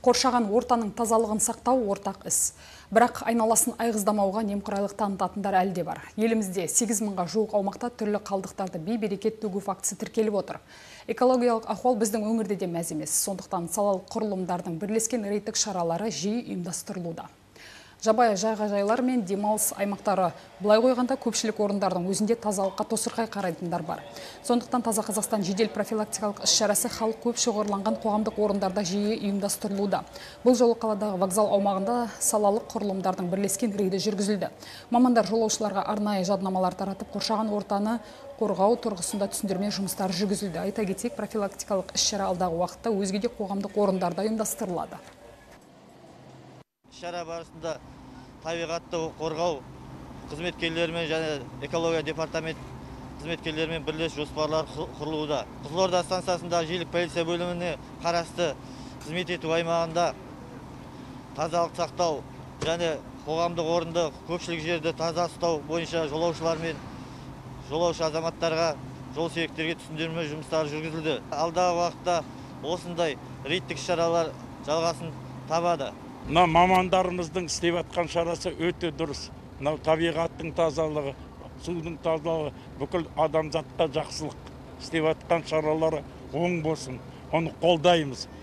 Қоршаған ортаның тазалығын сақтау ортақ іс. Бірақ айналасын айғыздамауға немқұрайлық танытатындар әлі де бар. Елімізде 8 мыңға жуық аумақта түрлі қалдықтарды бей-берекет төгу фактісі тіркеліп отыр. Экологиялық ахуал біздің өңірде де мәз емес. Сондықтан салалық құрылымдардың бірлескен рейдтік шаралары жиі ұйымдастырылуда. Жабайы жағажайлар мен демалыс аймақтары былай қойғанда көпшілік орындардың өзінде тазалыққа тосырқай қарайтындар бар. Сондықтан Таза Қазақстан жедел профилактикалық іс-шарасы халық көп шоғырланған қоғамдық орындарда жиі ұйымдастырылуда. Бұл жолы қаладағы вокзал аумағында салалық құрылымдардың бірлескен рейді жүргізілді. Мамандар жолаушыларға арнайы жаднамалар таратып, қоршаған ортаны қорғау тұрғысында түсіндірме жұмыстары жүргізілді. Айта кетейік, профилактикалық іс-шара алдағы уақытта өзге де қоғамдық орындарда ұйымдастырылады. Шара барысында табиғатты қорғау қызметкерлерімен және экология департамент қызметкерлерімен бірлес жоспарлар құрылуда. Қызылорда станциясында желілік полиция бөліміне қарасты қызмет ету аймағында тазалық сақтау және қоғамдық орынды көпшілік жерді таза ұстау бойынша жолаушылар мен жолаушы азаматтарға, жол серіктерге түсіндірме жұмыстары жүргізілді. Алдағы уақытта осындай рейдтік шаралар жалғасын табады. Мына мамандарымыздың істеп жатқан шарасы өте дұрыс. Мынау табиғаттың тазалығы, судың тазалығы, бүкіл адамзатқа жақсылық істеп жатқан шаралары оң болсын. Оны қолдаймыз.